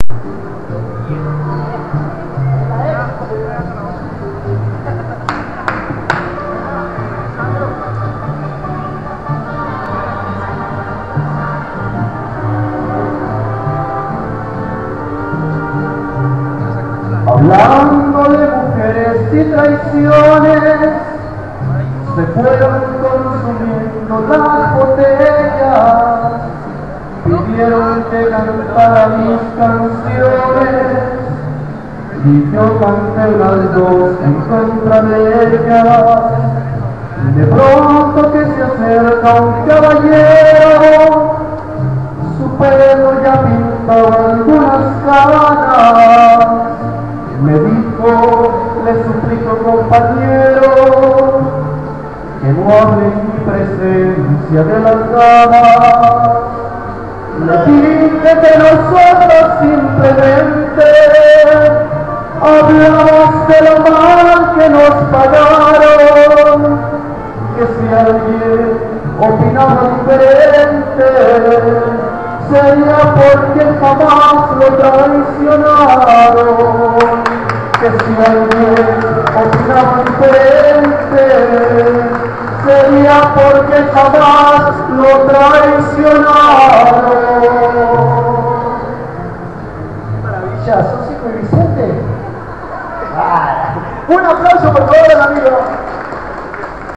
Hablando de mujeres y traiciones, se fueron consumiendo las botellas, pidieron que cantara mis canciones, y yo canté las dos en contra de ellas. De pronto que se acerca un caballero, su pelo ya pintaba algunas canas. Me dijo, le suplico compañero, que no hable en mi presencia de las damas. Le dije que nosotros simplemente hablamos de lo mal que nos pagaron, que si alguien opinaba diferente, sería porque jamás lo traicionaron. Que si alguien opinaba diferente, sería porque jamás lo traicionaron.